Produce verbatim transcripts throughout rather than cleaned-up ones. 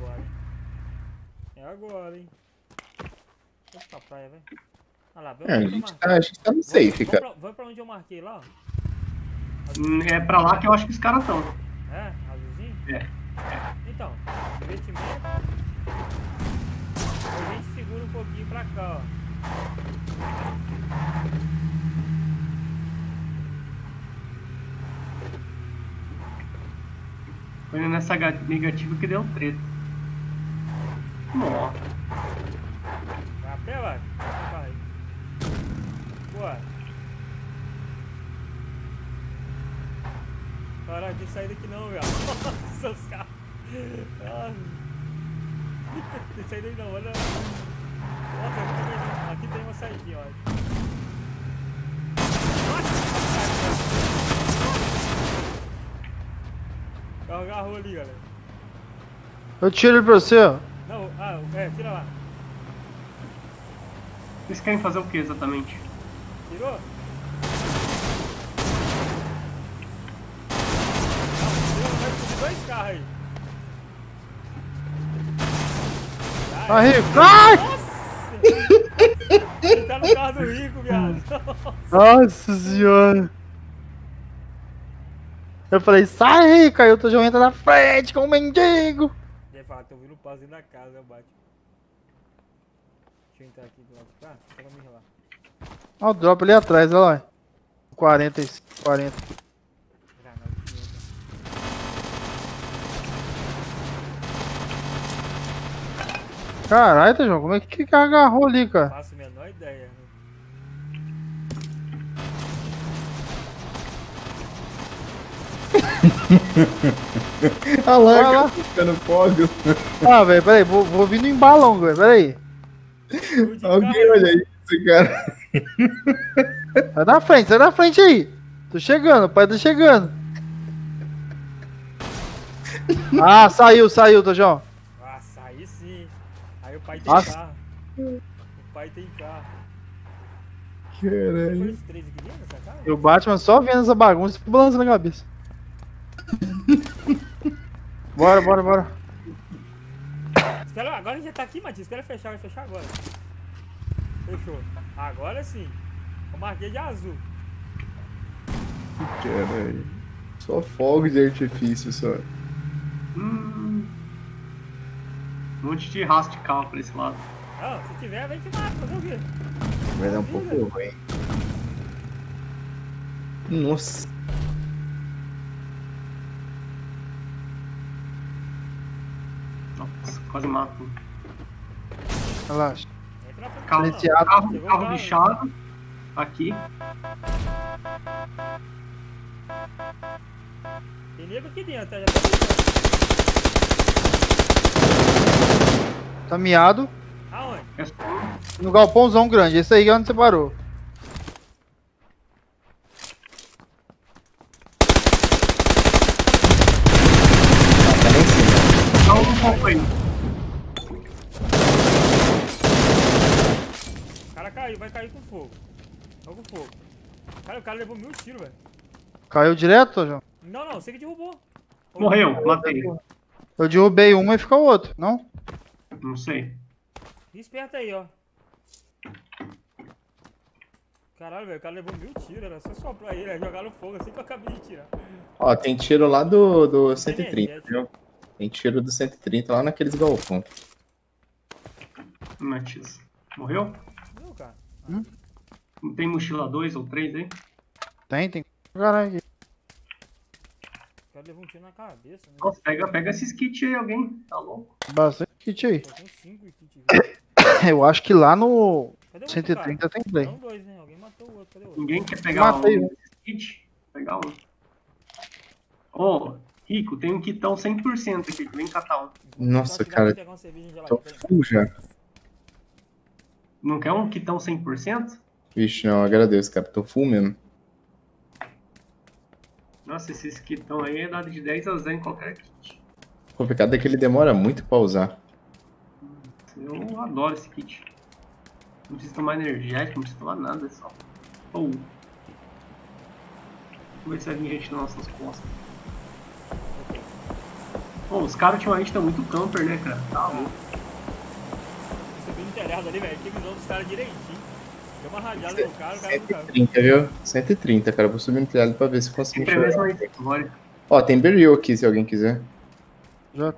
agora, hein? É agora, hein? Vamos pra praia, velho. Olha lá, É, a gente tá, a gente tá no safe, cara. Vamos pra, pra onde eu marquei lá, ó. É pra lá que eu acho que os caras estão. É? Azulzinho? É. Então, divertimento. A gente segura um pouquinho pra cá, ó. Foi nessa negativa que deu treta. Nossa. Vai a pé, vai? Vai. Boa. Caraca, tem saída aqui não, velho. Nossa, os caras. Ah. Tem saída aí não, olha. Nossa, aqui tem, aqui tem uma saída, ó. O carro agarrou ali, galera. Eu tiro ele pra você, ó. Não, ah, é, tira lá. Vocês querem fazer o que exatamente? Tirou? Vai subir dois carros aí. Ah, Rico. Ai! Nossa! Ele tá no carro do Rico, viado. Nossa senhora. Eu falei, sai, Rico. Aí o Tojão entra na frente com o mendigo. Ele fala, tô ouvindo o passo dentro da casa, bate. Deixa eu entrar aqui do lado de cá, só pra me relar. Olha o drop ali atrás, olha lá. quarenta e cinco, quarenta. Granada quinhentos. Caralho, Tojão, como é que que agarrou ali, cara? Faço a menor ideia. Né? Olha lá, Olha cara, lá. ficando fogo. Ah, velho, peraí, vou, vou vir no embalão, velho, peraí. Alguém olha isso, cara. Sai da frente, sai da frente aí. Tô chegando, o pai tá chegando. Ah, saiu, saiu, Tojão. Nossa, aí sim. Aí o pai tem Nossa. carro. O pai tem carro. Foi Caralho. esse três aqui dentro dessa casa? E o Batman só vendo essa bagunça e balançando a cabeça. Bora, bora, bora. Espera, agora a gente já tá aqui, Matias. Espera fechar, vai fechar agora. Fechou. Agora sim. Eu marquei de azul. Caralho. Só fogo de artifício, só. Hum. Um monte de rastro de carro pra esse lado. Não, se tiver, vem te mata, fazer o quê? Vai dar um pouco ruim. Nossa. Nossa, quase mato. Relaxa. Entra na frente, Carro, não. Silenciado. carro, Chegou o carro carro. bichado. Aqui. Tem nego aqui dentro, tá? Já tá deixando. Tá miado. Aonde? É só- No galpãozão grande. Esse aí é onde você parou. Tá lá em cima. Dá um pouco aí. O cara caiu, vai cair com fogo. Vai com fogo. Cara, o cara levou mil tiros, velho. Caiu direto, João? Não, não, você que derrubou. Morreu, matei. Eu derrubei uma e fica o outro, não? Não sei. Esperta aí, ó. Caralho, velho, o cara levou mil tiros, era só soprar ele, jogar no fogo assim que eu acabei de tirar. Ó, tem tiro lá do, do cento e trinta, Energético. viu? Tem tiro do cento e trinta lá naqueles galpão. Matias. Morreu? Não, cara. Não tem mochila dois ou três aí? Tem, tem. Caralho. O cara levou um tiro na cabeça, né? Nossa, pega, pega esses kits aí, alguém. Tá louco? Bastante kit aí. Tô com cinco kits, velho. Eu acho que lá no Cadê o outro, cento e trinta cara? tem play. Não, dois, né? Alguém matou o outro, cadê o outro? Ninguém quer pegar Matei um um. desses kits? Pegar um. Ô, Rico, tem um kitão cem por cento aqui. Vem catar um. Nossa, Só te dá cara, pra pegar uma cerveja gelada, tô peraí. full já. Não quer um kitão cem por cento? Vixe, não, agradeço, cara. Tô full mesmo. Nossa, esses kitão aí é dado de dez a zero em qualquer kit. O complicado é que ele demora muito pra usar. Eu adoro esse kit. Não precisa tomar energético, não precisa tomar nada, é só. Oh. Vamos ver se vai vir gente nas nossas costas. Pô, os caras ultimamente estão muito camper, né, cara? Tá louco. Subindo no telhado ali, velho. Tem visão dos caras direitinho. Deu uma rajada no cara, o cara não caiu. cento e trinta, viu? cento e trinta, cara. Vou subir no telhado pra ver se consigo Sempre a mesma enxergar. história. Ó, tem berril aqui, se alguém quiser. Já.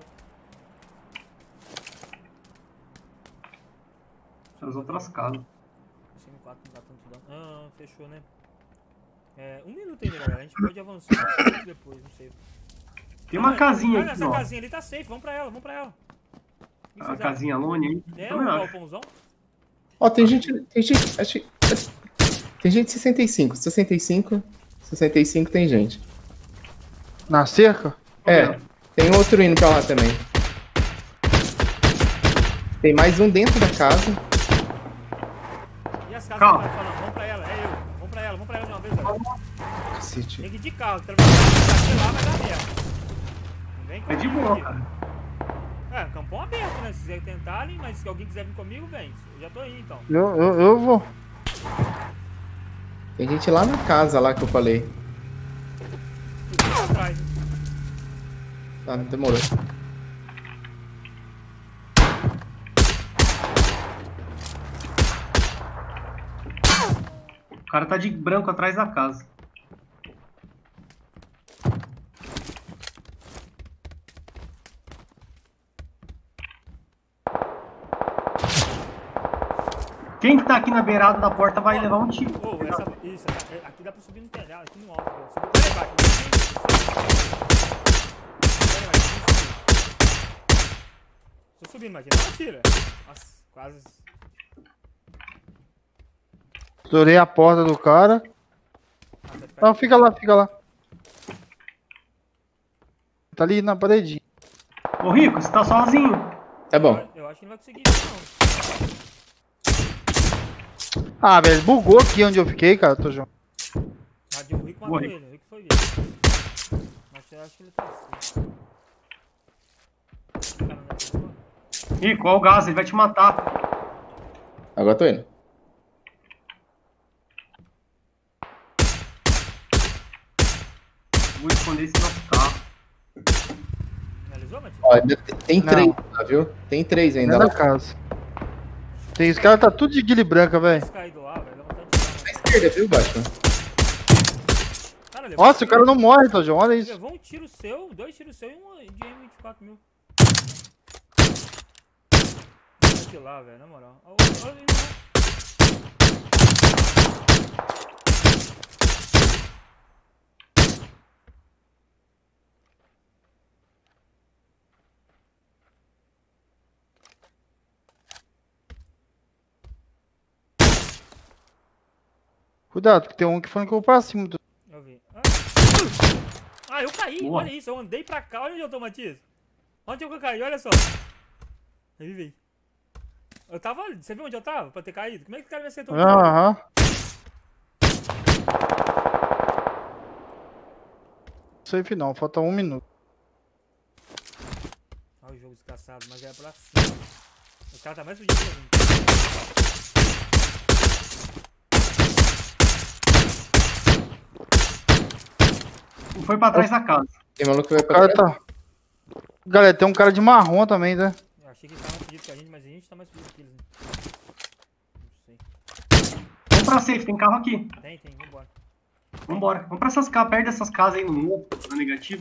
As outras casas. Achei no quatro, não dá tanto dano. Ah, fechou, né? É, um minuto ainda, galera. A gente pode avançar uns minutos depois, não sei. Tem uma casinha Olha, aqui, essa ó. casinha ali tá safe. Vamos pra ela, vamos pra ela. O que A vocês casinha lone aí. acham? É, Também o acho. galpãozão? Ó, tem gente. Tem gente. Acho, tem gente sessenta e cinco. sessenta e cinco. sessenta e cinco tem gente. Na cerca? É, tem outro indo pra lá também. Tem mais um dentro da casa. E as casas Calma. que vai falando? Vamos pra ela, é eu. Vamos pra ela, vamos pra ela de uma vez, velho. Cacete. Tem que ir de carro, que lá vai dar merda. Não vem É de comigo boa, aqui. cara. É, campão aberto, né? Se quiser tentarem, mas se alguém quiser vir comigo, vem. Eu já tô aí, então. Eu, eu, eu vou. Tem gente lá na casa lá que eu falei. Fica lá atrás, hein? Tá, não demorou. O cara tá de branco atrás da casa. Quem que tá aqui na beirada da porta vai levar um tiro. Ô, essa, isso, é- aqui dá pra subir no telhado, aqui no alto. velho. Subiu pra levar aqui. Pera aí, tô subindo, mas não atira. Nossa, quase. Estourei a porta do cara. Ah, tá de pé. Não, fica lá, fica lá. Tá ali na paredinha. Ô Rico, você tá sozinho. Tá bom. Eu acho que não vai conseguir isso, não. Ah, velho, bugou aqui onde eu fiquei, cara. Tô jogando. Mas o Rico matou Morri. ele, o Rico foi ver. Mas eu acho que ele tá assim. Cara, não é pessoa. Rico, ó o gás, ele vai te matar. Agora tô indo. Vou esconder esse nosso carro. Finalizou, Matheus? Ó, ainda tem- tem Não. três lá, viu? Tem três ainda Dentro lá. da casa. Tem, os caras tá tudo de guile branca, velho. Esse cair do ar, velho, dá vontade de tirar. Na esquerda, viu, Batman? Cara, levou Nossa, um o cara tiro- não morre, Tojão. Olha Ele isso. levou um tiro seu, dois tiros seu e um de M vinte e quatro mil. Aqui lá, velho, na moral. Ó, ó, ó, ó. Cuidado, que tem um que foi que eu vou pra cima. do- Eu vi. Ah, Ah, eu caí, Boa. olha isso, eu andei pra cá, olha onde eu tô, Matias. Onde é que eu caí, olha só. Aí, vem. Eu tava, você viu onde eu tava pra ter caído? Como é que o cara me acertou? Aham. Safe não, falta um minuto. Olha o jogo desgraçado, mas é pra cima. Os caras tá mais fudido que a gente. Um foi pra trás da casa. Tem maluco que vai O pra cara trás. tá. Galera, tem um cara de marrom também, né? Eu achei que eles estavam mais fudidos que a gente, mas a gente tá mais fudido que eles, né? Não sei. Vamos pra safe, tem carro aqui. Tem, tem, vambora. Vambora. Vamos pra essas casas, perto dessas casas aí no morro, no negativo.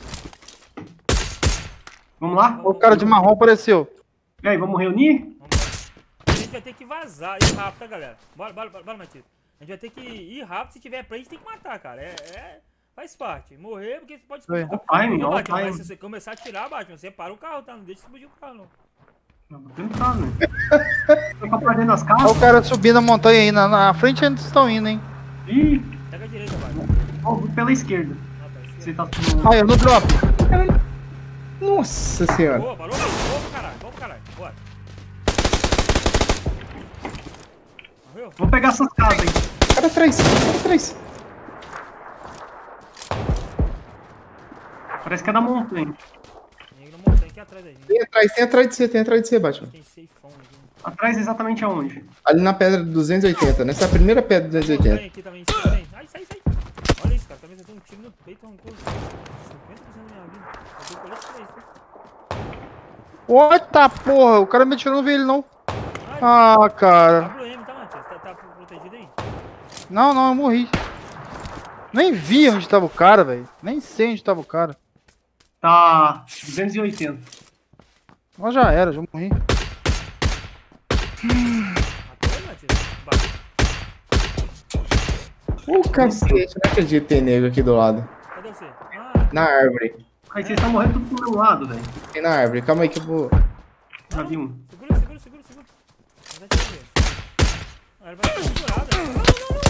Vamos lá? O cara de marrom apareceu. E aí, vamos reunir? Vambora. A gente vai ter que vazar, ir rápido, tá, galera? Bora, bora, bora, bora, Matias. A gente vai ter que ir rápido, se tiver prende, tem que matar, cara. É, é, faz parte. Morrer, porque você pode Oi. Ó o timing, Ô, ó o Batman, mas timing. se você começar a atirar, Batman, você para o carro, tá? Não deixa explodir o carro, não. Não, vou tentar, né? Tá pra dentro das Olha casas? o cara subindo a montanha aí. Na, na frente eles estão indo, hein? Ih, Pega a direita, Batman. ó, vou pela esquerda. Ah, tá, Você esquerda. tá tudo... Aí, eu no drop. Nossa senhora. Boa, parou, vamos pro caralho, vamos pro caralho, bora. Morreu? Vou pegar essas casas aí. Cara atrás, cara atrás. Parece que é da montanha. Ninguém não montanha aqui atrás da gente. Tem atrás, tem atrás de você, tem atrás de você, Batman. Tem safe phone aqui. Atrás exatamente aonde? Ali na pedra duzentos e oitenta, nessa primeira pedra duzentos e oitenta. Montanha aqui também, em cima também. Ai, sai, sai. Olha isso, cara, tá vendo? Eu tenho um tiro no peito, arrancou cinquenta por cento da minha vida. Eu tenho colete três, tá? Eita porra, o cara me atirou, não vi ele não. Ah, cara. Abre o M, tá, Matias? Tá, tá protegido aí? Não, não, eu morri. Nem vi onde tava o cara, velho. Nem sei onde tava o cara. Tá duzentos e oitenta. Mas já era, já morri. Matou ele, Matias? Bate. O cacete, não acredito que tem nego aqui do lado. Cadê você? Ah, Na árvore. Aí vocês estão morrendo tudo pro meu lado, velho. Tem na árvore. Calma aí que eu vou. Já vi um. segura, segura, segura, segura. Vai te ver. Ah, ele vai ser segurado. Não, não, não.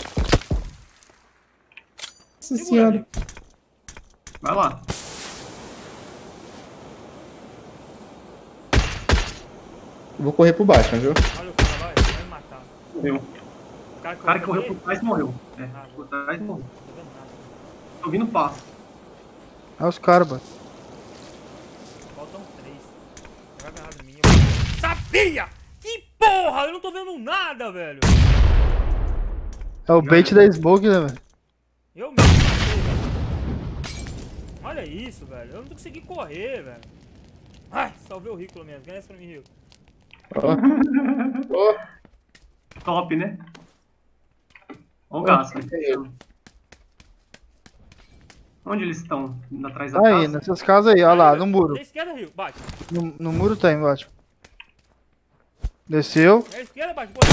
Nossa Segura, senhora. amigo. Vai lá. Eu vou correr pro baixo, viu? Olha o cara, vai, vai me matar. Morreu. O cara, O cara que correu por por trás morreu. É, Ah, por trás morreu. Não tô vendo nada. Tô ouvindo passo. É os caras, mano. Faltam três. Vai agarrar em mim. Eu... Sabia! Que porra! Eu não tô vendo nada, velho. É o bait da Smoke, né, velho? Eu mesmo matei, velho. Olha isso, velho. Eu não consegui correr, velho. Ai, salvei o Rico pelo menos. Ganha essa pra mim, Rico. Ó. Ó. Top, né? Olha o gás, velho. Onde eles estão? Indo atrás da Aí, casa? nessas casas aí, olha lá, no muro. Da esquerda, Rico. Bate. No, no muro tá embaixo. Desceu. Da esquerda, bate. Pô.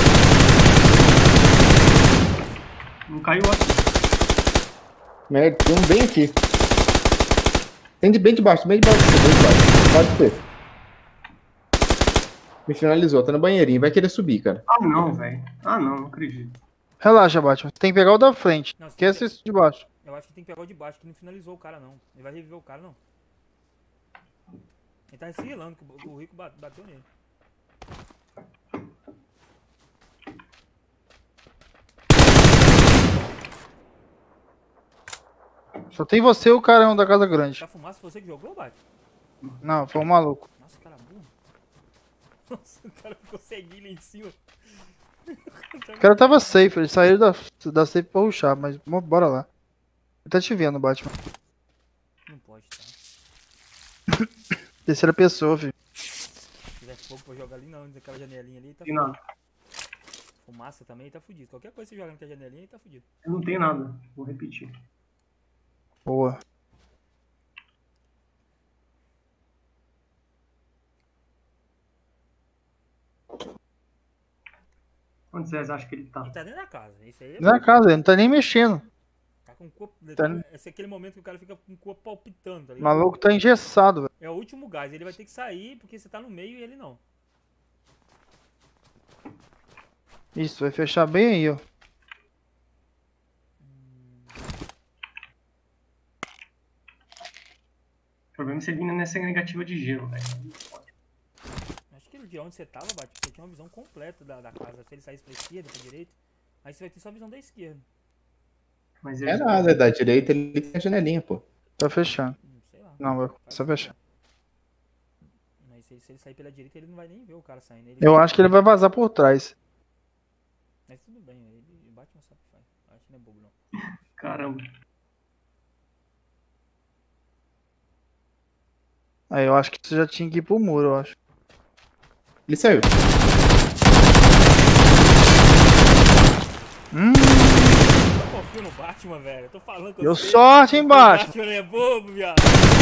Não caiu aqui. Merda, tem um bem aqui. Tem de bem de baixo, bem de baixo. Bem de baixo. Pode ser. Me finalizou, tá no banheirinho. Vai querer subir, cara. Ah, não, velho. Ah, não, não acredito. Relaxa, Batman. Tem que pegar o da frente. Não, você Esquece tem esse de baixo. Eu acho que tem que pegar o de baixo, que não finalizou o cara, não. Ele vai reviver o cara, não. Ele tá se relando, que o- o Rico ba- bateu nele. Só tem você e o carão da casa grande. Tá fumaça, foi você que jogou, bate? Não, foi um maluco. Nossa, cara burro. Nossa, o cara ficou seguindo em cima. O cara tava safe, eles saíram da, da safe pra rushar, mas mo- bora lá. Ele tá te vendo, Batman. Não pode, tá? Terceira pessoa, filho. Se tivesse fogo pra jogar ali, não. Naquela janelinha ali, tá Tem fudido. nada. Fumaça também, tá fudido. Qualquer coisa que você joga naquela janelinha, ele tá fudido. Eu não tenho nada. Vou repetir. Boa. Onde vocês acham que ele tá? Ele tá dentro da casa. Esse aí é Na casa, ele não tá nem mexendo. Tá com o corpo. Tá- Esse é aquele momento que o cara fica com o corpo palpitando, tá O ligado? maluco tá engessado, velho. É o último gás. Ele vai ter que sair porque você tá no meio e ele não. Isso, vai fechar bem aí, ó. O problema é você vindo nessa negativa de gelo, velho. Acho que de onde você tava, Bate, você tinha uma visão completa da, da casa. Se ele saísse pra esquerda, pra direita, aí você vai ter só a visão da esquerda. Mas É nada, é da direita ele tem a janelinha, pô. Tá fechando. Hum, sei lá. Não, vai começar a fechar. Mas se, se ele sair pela direita, ele não vai nem ver o cara saindo. Ele... Eu acho que ele vai vazar por trás. Mas tudo bem, ele bate uma sabe o que faz. Acho que não é bobo, não. Caramba. Aí eu acho que você já tinha que ir pro muro, eu acho. Ele saiu. Hum, Eu confio no Batman, velho. Eu tô falando com deu você. sorte, hein, O Batman. Batman é bobo, viado.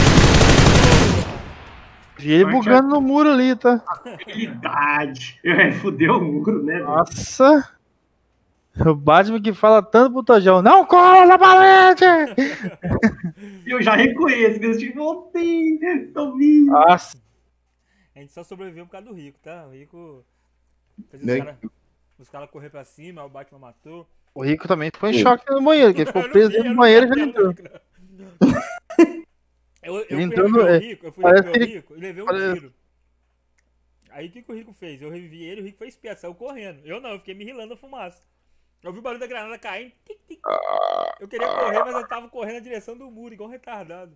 Vi ele bugando no muro ali, tá? Habilidade. É, fudeu o muro, né, velho? Nossa. O Batman que fala tanto pro Tojão, não cola na parede! Eu já reconheço que eu te voltei. Tô vindo. Nossa. A gente só sobreviveu por causa do Rico, tá? O Rico fez os Bem- caras os cara correr pra cima, aí o Batman matou. O Rico também ficou em choque no banheiro, que ele ficou Eu não preso vi, dentro eu do não banheiro e vi já a entrou. tela do Rico, não. Eu, eu Ele fui entrou reviver no- o é, Rico, eu fui parece reviver o que ele- Rico e levei um parece- tiro. Aí o que, que o Rico fez? Eu revivi ele, o Rico foi esperto, saiu correndo. Eu não, eu fiquei me rilando a fumaça. Eu vi o barulho da granada caindo. Tic, tic. Eu queria correr, mas eu tava correndo na direção do muro, igual um retardado.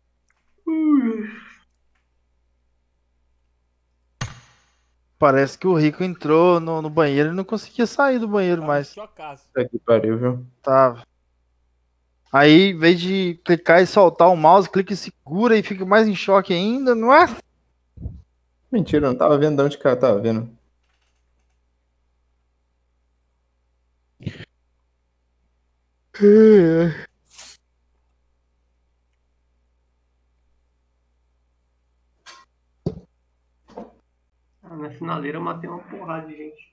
Parece que o Rico entrou no, no banheiro e não conseguia sair do banheiro Tava mais. chocaço. Puta que pariu, viu? Tava. Aí, em vez de clicar e soltar o mouse, clica e segura e fica mais em choque ainda, não é? Mentira, eu não tava vendo de onde o cara tava vendo. Ah, na finaleira eu matei uma porrada de gente.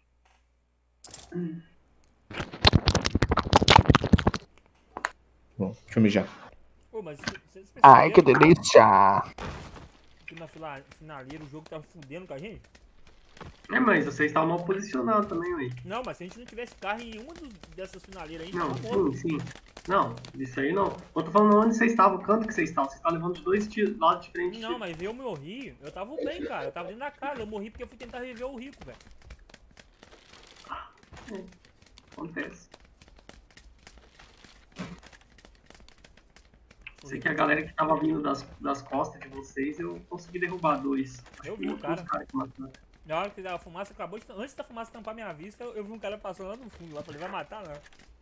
Bom, deixa eu mijar. Pô, mas vocês Ai, que perceberam delícia! que na fila- finaleira o jogo tava fudendo com a gente? É, mas vocês estavam mal posicionados também, ué. Não, mas se a gente não tivesse carro em uma dos- dessas finaleiras aí, a gente Não, tava morto. sim, sim. Não, isso aí não. Eu tô falando onde vocês estavam, o canto que vocês estavam. Vocês estavam levando de dois tiros, lados diferentes. Não, mas eu morri, eu tava bem, cara. Eu tava dentro da casa, eu morri porque eu fui tentar reviver o rico, velho. É, acontece. Sei que a galera que tava vindo das, das costas de vocês, eu consegui derrubar dois. Acho Eu que vi o um cara. dos caras que mataram. Na hora que a fumaça acabou de... Antes da fumaça tampar minha vista, eu, eu vi um cara passando lá no fundo. Lá, falei, vai matar, não.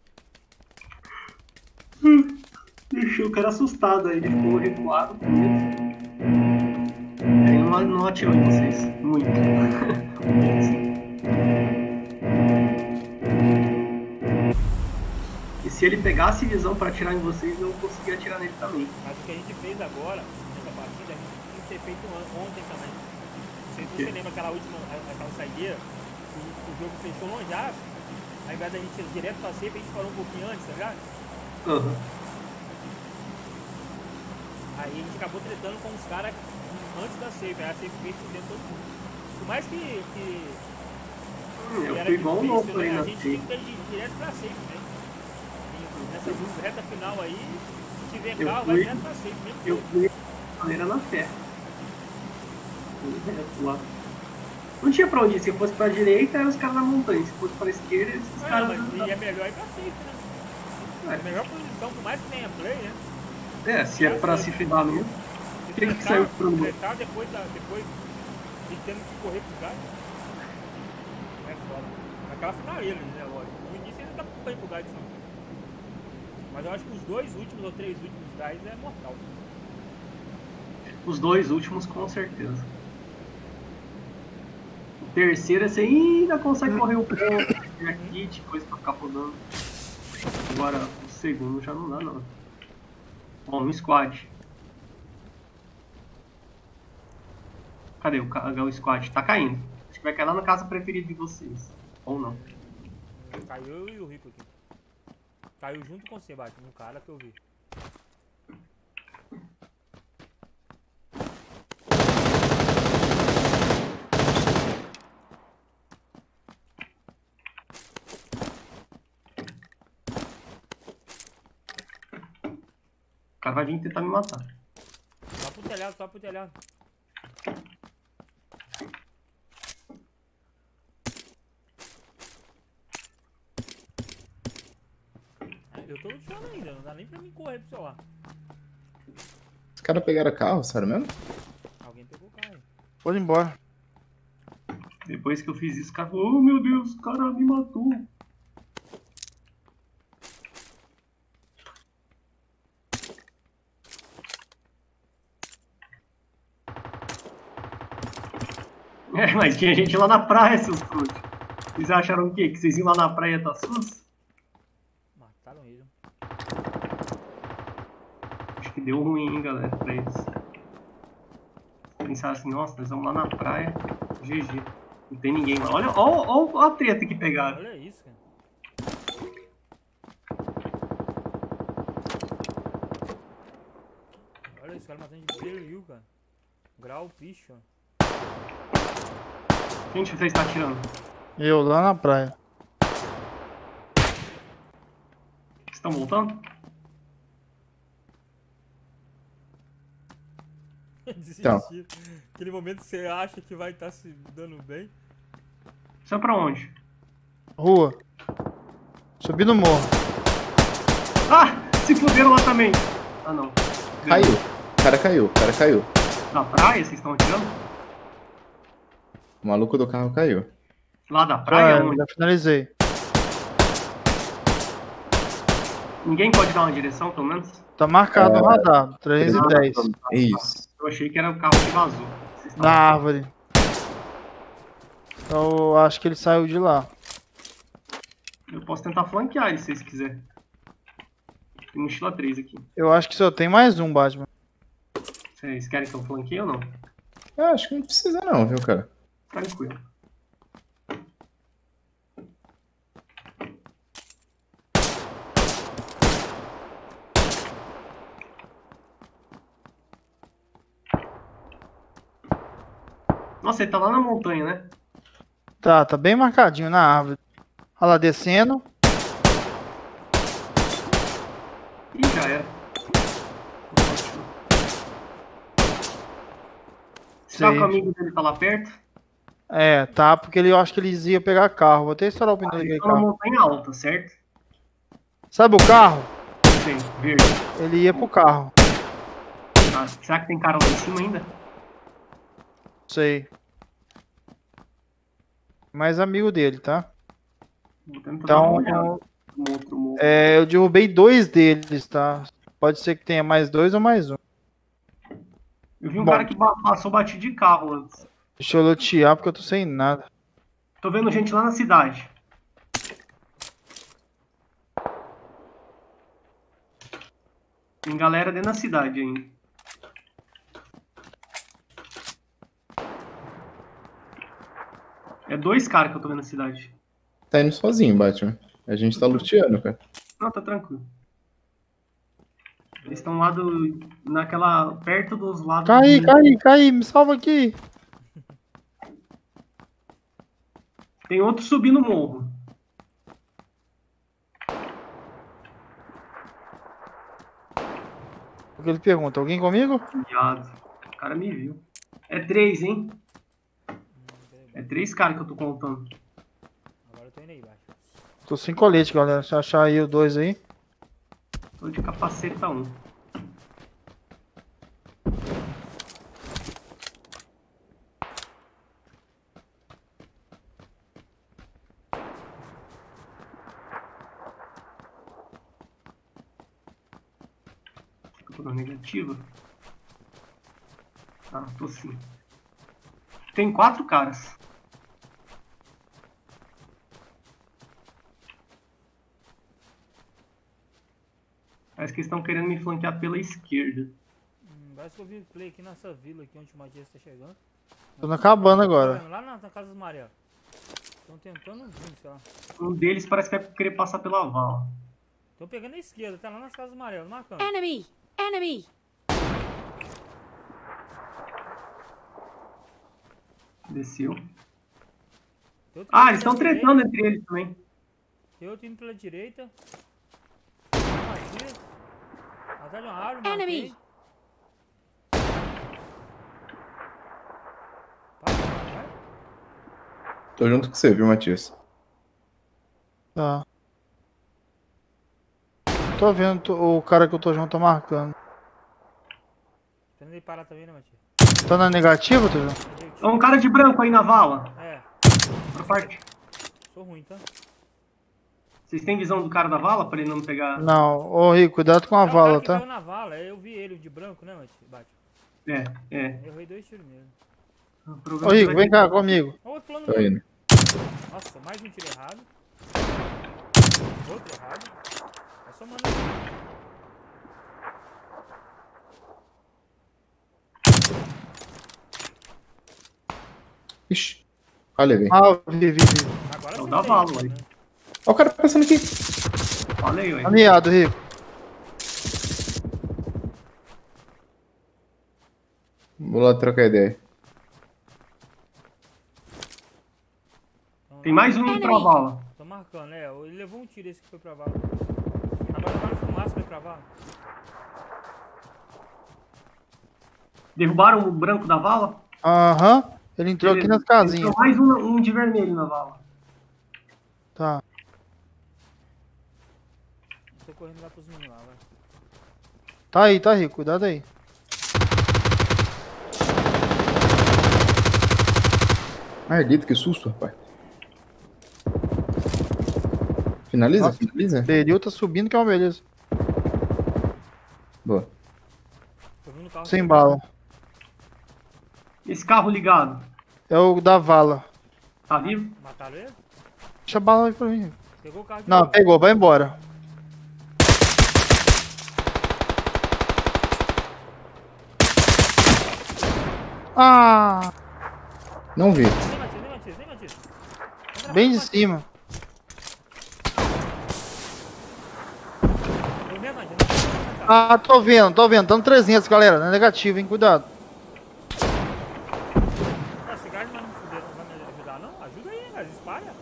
Deixou o cara assustado aí, ele ficou recuado com medo. Aí não, não atirou em vocês. Muito. E se ele pegasse visão pra atirar em vocês, eu conseguia atirar nele também. Mas o que a gente fez agora, nessa partida, a gente tinha que ter feito an- ontem também. Não sei se você Que? lembra aquela última, a- aquela saideira, que o jogo fechou longeaço. Ao invés da gente ir direto pra safe, a gente parou um pouquinho antes, tá ligado? Aham. Aí a gente acabou tretando com os caras antes da safe, aí a safe veio fudendo todo mundo. Por mais que, que, Hum, que eu era fui igual um difícil, louco aí né? na A gente tinha safe. que ter ido direto pra safe, né? E nessa reta final aí, se tiver Eu carro, vai fui- direto pra safe, mesmo Eu que- fui a maneira na fé. Fui reto lá. Não tinha pra onde ir. Se eu fosse pra direita, eram os caras na montanha. Se fosse pra esquerda, esses Ah, caras. mas e é melhor ir pra safe, né? É a É, melhor posição, por mais que tenha play, né? é, se é pra se ferrar mesmo. Se Quem que tretar- saiu pro mundo? tretar depois, da, depois de tendo que correr pro gás. É foda. Aquela finaleira, né? Lógico. No início ainda dá pra correr pro gás, não. Mas eu acho que os dois últimos ou três últimos gás é mortal. Os dois últimos, com certeza. O terceiro, você ainda consegue correr o ponto, ter kit, coisa pra ficar rodando. Agora, o segundo já não dá, não. Ó, um squad. Cadê o, ca- o squad? Tá caindo. Acho que vai cair lá na casa preferida de vocês. Ou não. Caiu eu e o Rico aqui. Caiu junto com você, Bate, no cara que eu vi. O cara vai vir tentar me matar. Só pro telhado, só pro telhado. É, eu tô lutando ainda, não dá nem pra mim correr pro celular. Os caras pegaram carro, sério mesmo? Alguém pegou o carro aí. Pode ir embora. Depois que eu fiz isso, o cara falou, oh meu Deus, o cara me matou. É, mas tinha gente lá na praia, seus trouxas. Vocês acharam o quê? Que vocês iam lá na praia tá sus? Mataram ele. Acho que deu ruim, hein, galera, pra eles. Pensaram assim, nossa, nós vamos lá na praia, G G. Não tem ninguém lá. Olha, olha, olha a treta que pegaram. Olha isso, cara. Olha esse cara matando de beril, cara. Grau, bicho. Quem que você está atirando? Eu lá na praia. Vocês estão voltando? Desistir. Aquele momento que você acha que vai estar se dando bem. Você é pra onde? Rua. Subi no morro. Ah! Se fuderam lá também! Ah, não. Caiu. O cara caiu, o cara caiu. Na praia vocês estão atirando? O maluco do carro caiu. Lá da praia? Ah, onde? já finalizei. Ninguém pode dar uma direção, pelo menos? Tá marcado no radar. trezentos e dez. Isso. Eu achei que era o carro que vazou. Vocês estavam- Na árvore. Então eu acho que ele saiu de lá. Eu posso tentar flanquear ele se vocês quiserem. Tem mochila três aqui. Eu acho que só tem mais um, Batman. Vocês querem que eu flanqueie ou não? Eu acho que não precisa não, viu, cara? Tranquilo. Nossa, ele tá lá na montanha, né? Tá, tá bem marcadinho na árvore. Olha lá, descendo. Ih, já era. Será Sei. que o amigo dele tá lá perto? É, tá, porque ele, eu acho que eles iam pegar carro. Vou até estourar o pneu Ah, daquele ele tá na carro. montanha alta, certo? Sabe o carro? Sei, verde. Ele ia pro carro. Ah, será que tem cara lá em cima ainda? Sei. Mais amigo dele, tá? Vou tentar dar uma Então, olhada no outro morro. é, eu derrubei dois deles, tá? Pode ser que tenha mais dois ou mais um. Eu vi um bom. cara que ba- passou batido de carro antes. Deixa eu lotear porque eu tô sem nada. Tô vendo gente lá na cidade. Tem galera dentro da cidade ainda. É dois caras que eu tô vendo na cidade. Tá indo sozinho, Batman. A gente tá luteando, cara. Não, tá tranquilo. Eles estão lá do. naquela. perto dos lados. Cai, do- cai, cai, me salva aqui. Tem outro subindo o morro. Porque ele pergunta, alguém comigo? Viado. O cara me viu. É três, hein? É três caras que eu tô contando. Agora eu tô indo aí, baixo. Tô sem colete, galera. Se achar aí o dois aí. Tô de capaceta um. Tô na negativa. Ah, tô sim. Tem quatro caras. Parece que eles estão querendo me flanquear pela esquerda. Hum, parece que eu vi o play aqui nessa vila aqui onde o Matias tá chegando. Tô acabando agora. Lá na, na casa dos Maré. Estão tentando vir, sei lá. Um deles parece que vai querer passar pela vala. Tô pegando a esquerda, tá lá nas casas amarelas, marcando. Enemy! Enemy! Desceu. Tem outro Ah, indo eles estão pela tretando direita, entre eles também. Tem outro indo pela direita. Matias. Atrás de uma árvore, Enemy. marquei. Vai, vai. Tô junto com você, viu, Matias? Tá. Tô vendo tô- o cara que eu tô junto tá marcando. Tendo ele parar também, né, Matias? Tá na negativa, tô junto? Cadê o É tiro? um cara de branco aí na vala. É, Outra parte. sou ruim, tá? Vocês têm visão do cara da vala pra ele não pegar? Não, ô Rico, cuidado com a É um cara vala, que tá? caiu na vala, eu vi ele de branco, né, Matias? Bate. É, é. Eu errei dois tiros nele. O problema Ô é que Rico, vai vem ter- cá comigo. Ó, outro plano Tô meu. indo. Nossa, mais um tiro errado. Outro errado. Vai somando. Ixi. Olha, velho. Ah, vi, vi, vi. Agora É o sim da tem, vala, né? ué. Ó o cara passando aqui. Falei, ué. Ameado, Rico. Vou lá trocar ideia. Então, Tem mais um indo pra vala. Tô marcando, é. Ele levou um tiro esse que foi pra vala. Agora agora fumaça foi pra vala. Derrubaram o branco da vala? Aham. Ele entrou aqui nas casinhas. Tem mais um, um de vermelho na vala. Tá. Tô correndo lá pros meninos lá, vai. Tá aí, tá Rico, cuidado aí. Maldito, que susto, rapaz. Finaliza? Nossa. Finaliza? Beril tá subindo, que é uma beleza. Boa. Tô vindo no carro. Sem bala. Esse carro ligado. É o da vala. Tá vivo? Mataram ele? Deixa a bala aí pra mim. Pegou o carro de Não, novo. pegou, vai embora. Ah, Não vi. Nem Matias, nem Matias, nem Matias. bem de cima. Eu mesmo, Matias, não tá. Ah, tô vendo, tô vendo. Tá no trezentos, galera. Não é negativo, hein? Cuidado. Ah, esse cara não vai me fuder, não vai me ajudar, não? Ajuda aí, mas espalha.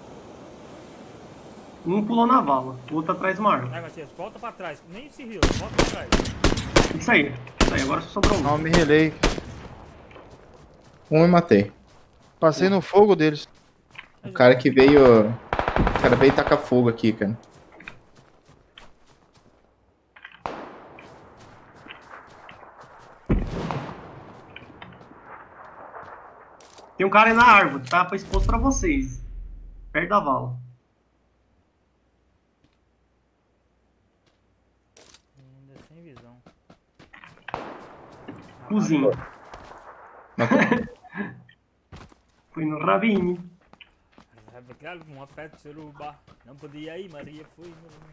Um pulou na vala, o outro atrás do mar. Vai, Matias, volta pra trás. Nem se riu, volta pra trás. Isso aí. Isso aí, agora só sobrou um. Não, me relei. Um eu matei. Passei no fogo deles. O cara que veio. O cara veio tacar fogo aqui, cara. Tem um cara aí na árvore, tá exposto pra vocês. Perto da vala. Ainda sem visão. Cozinha. Matou. Foi no rabinho. Uma perto do celular. Não podia ir, Maria foi.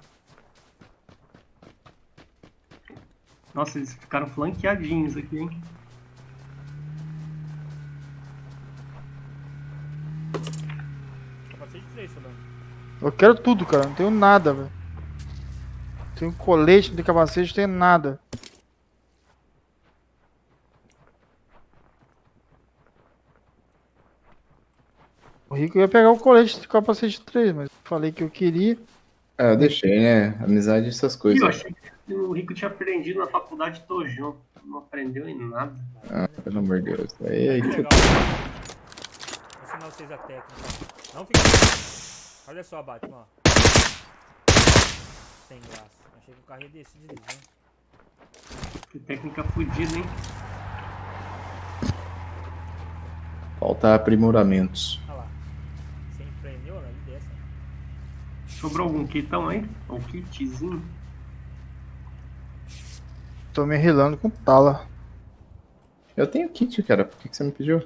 Nossa, eles ficaram flanqueadinhos aqui, hein? Capacete três, Solano. Eu quero tudo, cara. Não tenho nada, velho. Não tenho colete, não tenho capacete, não tenho nada. O Rico ia pegar o colete de capacete três, mas falei que eu queria. Ah, eu deixei, né? Amizade, essas E coisas. eu achei que o Rico tinha aprendido na faculdade Tojão. Não aprendeu em nada. Ah, pelo amor de Deus. Aí, aí Que que legal. Vou ensinar vocês a técnica. Não fica. Olha só, Batman, ó. Sem graça. Achei que o carro ia descer deslizando. Que técnica fodida, hein? falta aprimoramentos. Olha lá. Sem prendeu, né? Ele desce. Sobrou algum kitão aí? Um kitzinho? Tô me rilando com tala. Eu tenho kit, cara. Por que, que você me pediu?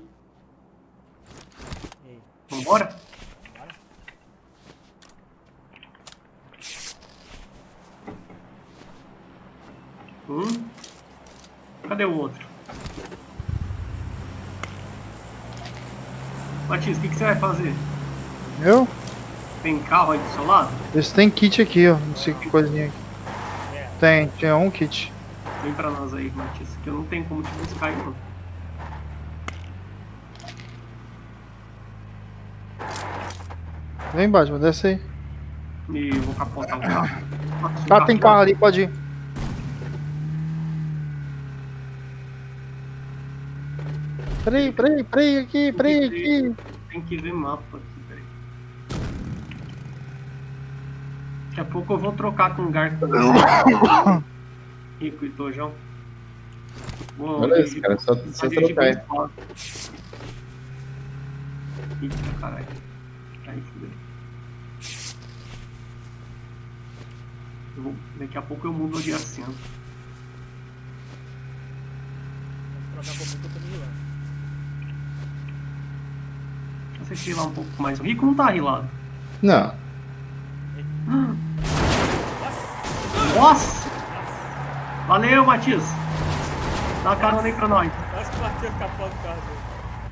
E aí? Vambora? Bora? Um. Cadê o outro? Matias, o que, que você vai fazer? Eu? Tem carro aí do seu lado? Esse tem kit aqui, ó. Não sei que coisinha aqui. É. Tem, tinha um kit. Vem pra nós aí, Matias, que eu não tenho como te buscar aí, não. Vem, Batman, desce aí. E eu vou capotar o carro. Nossa, o Tá, tem carro ali, pode ir. Peraí, peraí, peraí aqui, peraí aqui. Tem que ver mapa aqui, peraí. Daqui a pouco eu vou trocar com o lugar com você. Rico e Tojão. Vou Beleza, dirigir- cara. Só, vou só dirigir trocar aí. bem suave. Eita, caralho. Aí, fudeu. Eu vou- Daqui a pouco eu mudo de assento. Vamos trocar comigo que eu tô me rilando. Você rilar um pouco mais. O Rico não tá rilado. Não. Nossa! Valeu, Matias! Dá uma carona aí pra nós. Quase que bateu o capô do carro dele.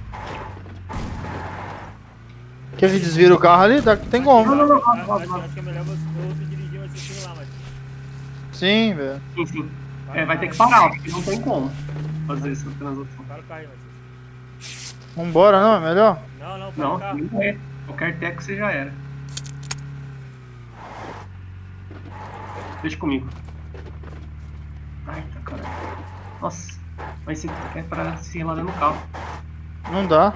Quer que desvira o carro ali? Dá- Tem como. Não, não, não, Acho, vai, vai, acho, vai. acho que é melhor você você dirigir antes de lá, mas. Sim, velho. Sim, sim. É, vai ter que parar, porque não tem como fazer essa transação. Para o carro aí, Matias. Vambora, não? É melhor? Não, não, para Não, o carro. não é. Qualquer teco você já era. Deixa comigo. Ai, tá caralho. Nossa, mas você quer pra se relar no carro. Não dá.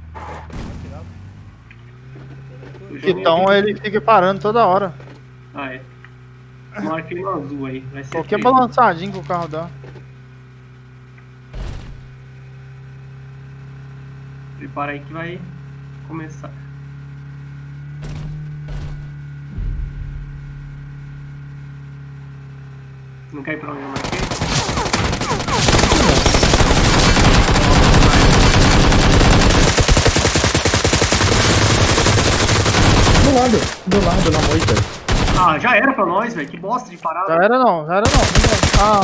Eu joguei Então aqui- ele fica parando toda hora. Ah, é. Uma hora que ele azul aí. Vai ser Qualquer feio. balançadinho que o carro dá. Prepara aí que vai começar. Não quer ir pra onde eu marquei? lado, do meu lado, na moita. Ah, já era pra nós, velho. Que bosta de parada. Já era não, já era não. Ah,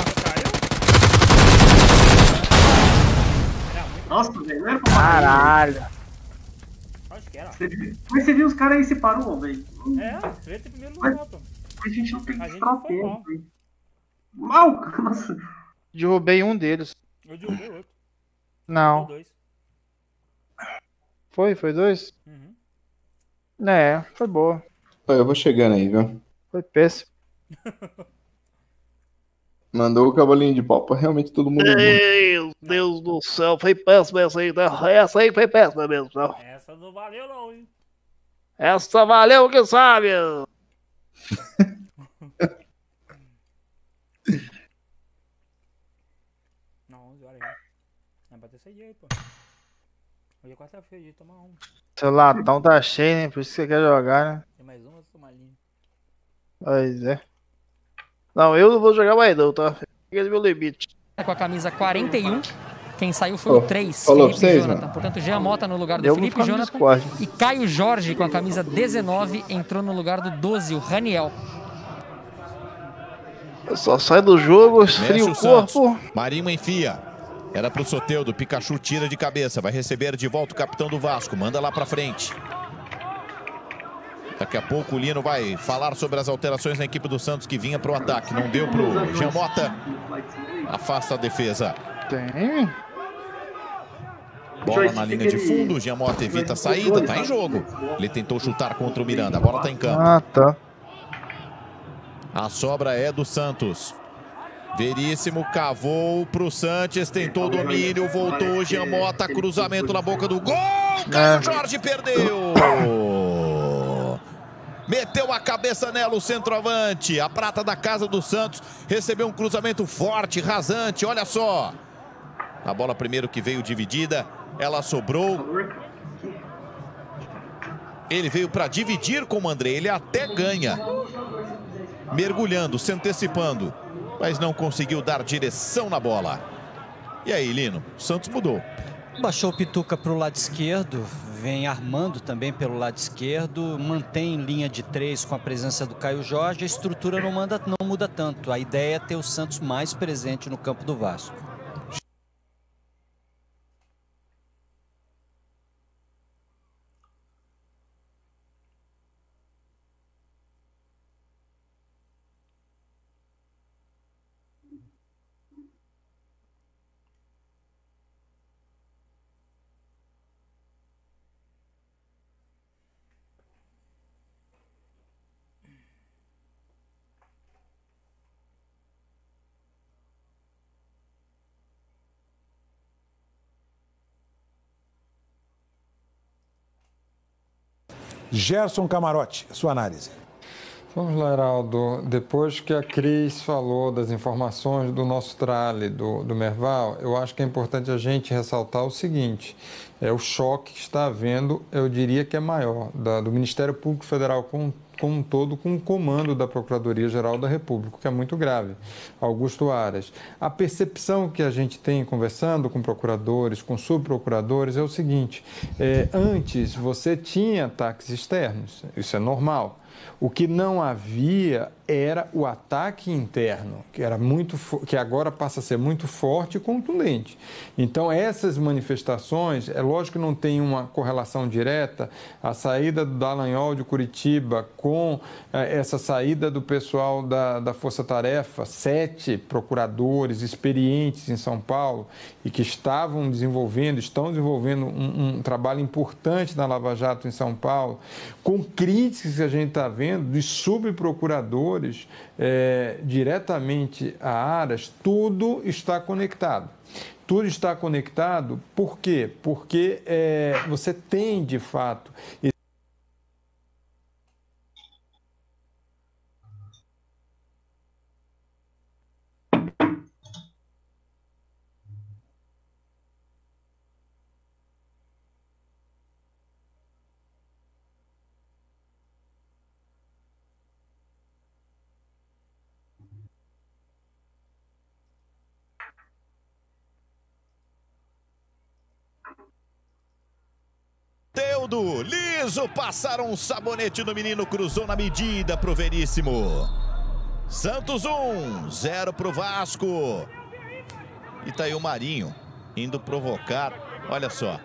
Caiu? Nossa, velho, não era pra parar. caralho. Acho que era. Você viu- Mas você viu os caras aí se parou, velho. É, treta em primeiro lugar, pô. A gente não tem A gente estratégia, foi mal. velho. Mal, nossa. Derrubei um deles. Eu derrubei o outro. Não. Deu dois. Foi? Foi dois? Uhum. É, foi boa. Ó, eu vou chegando aí, viu? Foi péssimo. Mandou o cavalinho de pau pra realmente todo mundo. Meu Deus do céu, foi péssimo essa aí, né? Essa aí foi péssima mesmo. Não. Essa não valeu não, hein? Essa valeu que sabe. Não, onze horas aí. Vai bater esse dia aí, pô. Hoje é quarta-feira, dia de tomar um. Seu latão tá cheio, né? Por isso que você quer jogar, né? Tem mais uma, tomar linha. Pois é. Não, eu não vou jogar mais não, tá? Peguei meu limite. Com a camisa quarenta e um, quem saiu foi o Oh, três, falou Felipe pra vocês, Jonathan. mano. Portanto, Jean Mota no lugar do Eu vou Felipe ficar no Jonathan. Discord. E Caio Jorge com a camisa dezenove entrou no lugar do doze, o Raniel. Eu só sai do jogo, esfria Mexe o corpo. Santos. Marinho enfia. Era pro Soteldo. Pikachu tira de cabeça. Vai receber de volta o capitão do Vasco. Manda lá pra frente. Daqui a pouco o Lino vai falar sobre as alterações na equipe do Santos que vinha pro ataque. Não deu pro Jean Mota. Afasta a defesa. Tem. Bola na linha de fundo. Jean Mota evita a saída. Tá em jogo. Ele tentou chutar contra o Miranda. A bola tá em campo. Ah, tá. A sobra é do Santos. Veríssimo cavou pro Sanches, tentou o domínio, voltou Jean Mota, cruzamento na boca do gol. Caio Jorge perdeu. Meteu a cabeça nela o centroavante. A prata da casa do Santos recebeu um cruzamento forte, rasante. Olha só. A bola primeiro que veio dividida, ela sobrou. Ele veio para dividir com o André, ele até ganha. Mergulhando, se antecipando, mas não conseguiu dar direção na bola. E aí, Lino, o Santos mudou. Baixou o Pituca para o lado esquerdo, vem armando também pelo lado esquerdo, mantém linha de três com a presença do Caio Jorge, a estrutura não, manda, não muda tanto. A ideia é ter o Santos mais presente no campo do Vasco. Gerson Camarote, sua análise. Vamos lá, Heraldo. Depois que a Cris falou das informações do nosso trale, do, do Merval, eu acho que é importante a gente ressaltar o seguinte: é o choque que está havendo, eu diria que é maior, da, do Ministério Público Federal com, como um todo, com o comando da Procuradoria-Geral da República, que é muito grave. Augusto Aras. A percepção que a gente tem conversando com procuradores, com subprocuradores, é o seguinte: é, antes você tinha ataques externos, isso é normal. O que não havia era o ataque interno, que, era muito, que agora passa a ser muito forte e contundente. Então, essas manifestações, é lógico que não tem uma correlação direta, a saída do Dallagnol de Curitiba com eh, essa saída do pessoal da, da Força Tarefa, sete procuradores experientes em São Paulo e que estavam desenvolvendo, estão desenvolvendo um, um trabalho importante na Lava Jato em São Paulo, com críticas que a gente está vendo de subprocuradores é, diretamente a Aras, tudo está conectado. Tudo está conectado, por quê? Porque é, você tem, de fato... Soteldo, liso, passaram um sabonete no menino, cruzou na medida pro Veríssimo. Santos um, zero pro Vasco. E tá aí o Marinho indo provocar, olha só.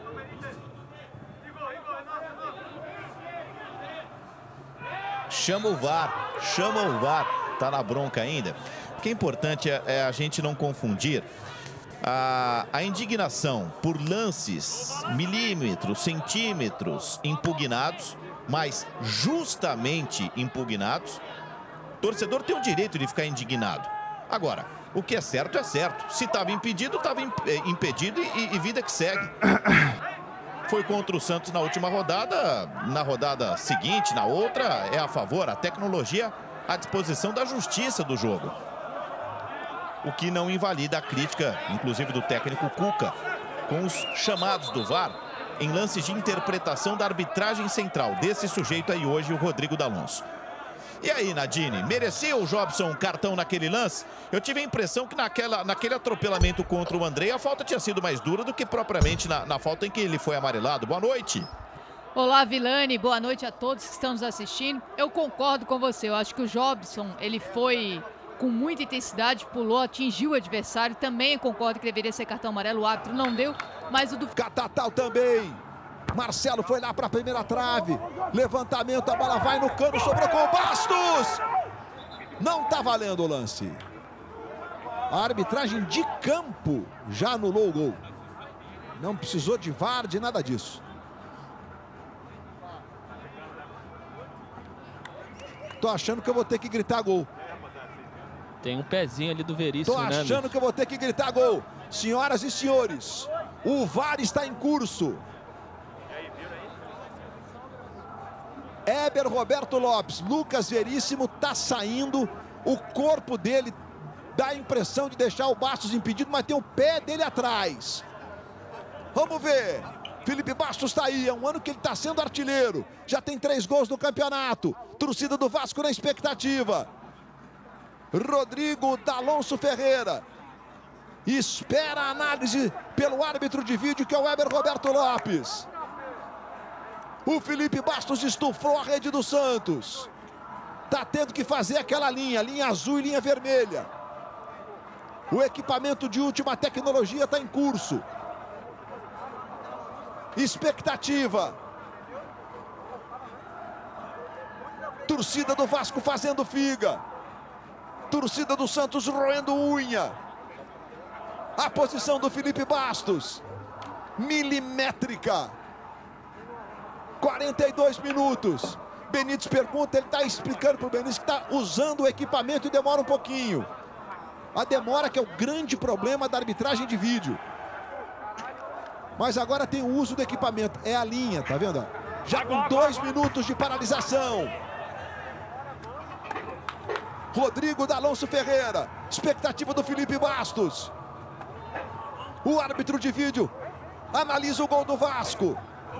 Chama o V A R, chama o V A R, tá na bronca ainda. O que é importante é, é a gente não confundir a, a indignação por lances, milímetros, centímetros impugnados, mas justamente impugnados. O torcedor tem o direito de ficar indignado. Agora, o que é certo é certo. Se estava impedido, estava impedido e, e vida que segue. Foi contra o Santos na última rodada, na rodada seguinte, na outra, é a favor. A tecnologia à disposição da justiça do jogo. O que não invalida a crítica, inclusive do técnico Cuca, com os chamados do V A R em lances de interpretação da arbitragem central desse sujeito aí hoje, o Rodrigo D'Alonso. E aí, Nadine, merecia o Jobson um cartão naquele lance? Eu tive a impressão que naquela, naquele atropelamento contra o André, a falta tinha sido mais dura do que propriamente na, na falta em que ele foi amarelado. Boa noite. Olá, Vilani. Boa noite a todos que estão nos assistindo. Eu concordo com você. Eu acho que o Jobson, ele foi com muita intensidade, pulou, atingiu o adversário. Também concordo que deveria ser cartão amarelo. O árbitro não deu, mas o do... Catatal também. Marcelo foi lá para a primeira trave. Levantamento, a bola vai no cano, sobrou com o Bastos. Não tá valendo o lance. A arbitragem de campo já anulou o gol. Não precisou de V A R, de nada disso. Tô achando que eu vou ter que gritar gol. Tem um pezinho ali do Veríssimo, Tô né, achando meu? que eu vou ter que gritar gol. Senhoras e senhores, o V A R está em curso. Éber Roberto Lopes, Lucas Veríssimo tá saindo, o corpo dele dá a impressão de deixar o Bastos impedido, mas tem o pé dele atrás. Vamos ver, Felipe Bastos tá aí, é um ano que ele tá sendo artilheiro, já tem três gols no campeonato, torcida do Vasco na expectativa. Rodrigo D'Alonso Ferreira espera a análise pelo árbitro de vídeo, que é o Éber Roberto Lopes. O Felipe Bastos estufou a rede do Santos. Tá tendo que fazer aquela linha, linha azul e linha vermelha. O equipamento de última tecnologia está em curso. Expectativa. Torcida do Vasco fazendo figa. Torcida do Santos roendo unha. A posição do Felipe Bastos. Milimétrica. quarenta e dois minutos. Benítez pergunta, ele está explicando para o Benítez que está usando o equipamento e demora um pouquinho. A demora que é o grande problema da arbitragem de vídeo. Mas agora tem o uso do equipamento. É a linha, tá vendo? Já com dois minutos de paralisação. Rodrigo D'Alonso Ferreira. Expectativa do Felipe Bastos. O árbitro de vídeo analisa o gol do Vasco.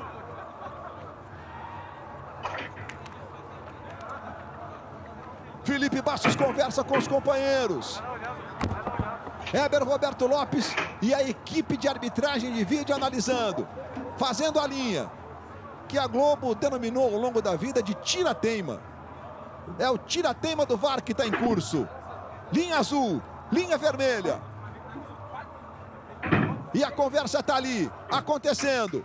Felipe Bastos conversa com os companheiros. Éber Roberto Lopes e a equipe de arbitragem de vídeo analisando. Fazendo a linha, que a Globo denominou ao longo da vida de tira-teima. É o tira-teima do V A R que está em curso. Linha azul, linha vermelha. E a conversa está ali, acontecendo.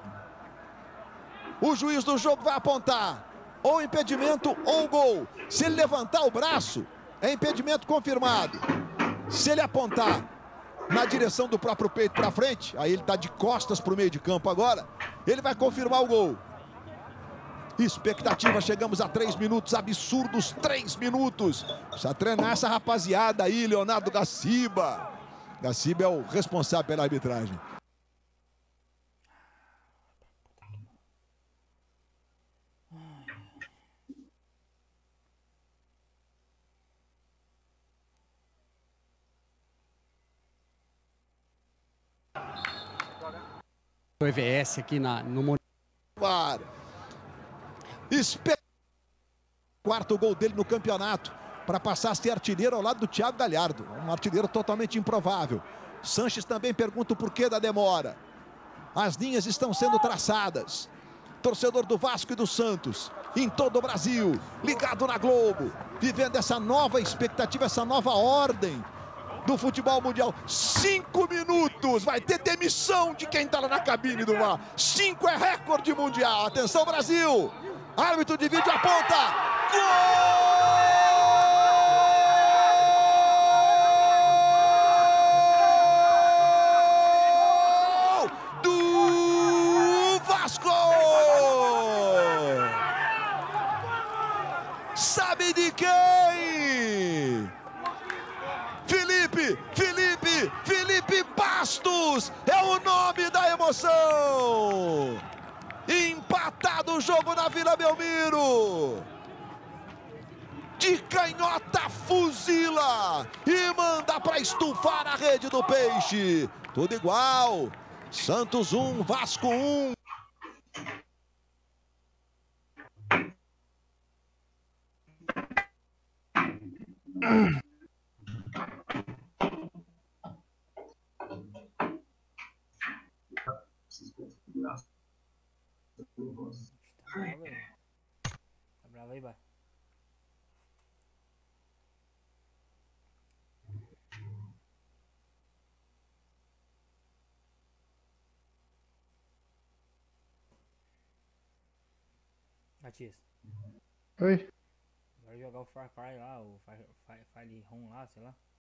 O juiz do jogo vai apontar ou impedimento ou gol. Se ele levantar o braço, é impedimento confirmado. Se ele apontar na direção do próprio peito para frente, aí ele está de costas para o meio de campo agora, ele vai confirmar o gol. Expectativa, chegamos a três minutos, absurdos três minutos. Precisa treinar essa rapaziada aí, Leonardo Gaciba. Gaciba é o responsável pela arbitragem. O E V S aqui na, no... Espe... Quarto gol dele no campeonato, para passar a ser artilheiro ao lado do Thiago Galhardo. Um artilheiro totalmente improvável. Sanches também pergunta o porquê da demora. As linhas estão sendo traçadas. torcedor do Vasco e do Santos, em todo o Brasil, ligado na Globo, vivendo essa nova expectativa, essa nova ordem do futebol mundial. Cinco minutos, vai ter demissão de quem tá lá na cabine do V A R. Cinco é recorde mundial. Atenção, Brasil! Árbitro de vídeo aponta. Gol do Vasco! Sabe de quem? Felipe, Felipe, Felipe Bastos é o nome da emoção. Empatado o jogo na Vila Belmiro. De canhota fuzila e manda para estufar a rede do Peixe. Tudo igual. Santos um, Vasco um. Tá bravo aí. Tá bravo aí, vai. Matias. Oi. Vai jogar o Far Cry lá, o Fire, Fire, Fire Home lá, sei lá.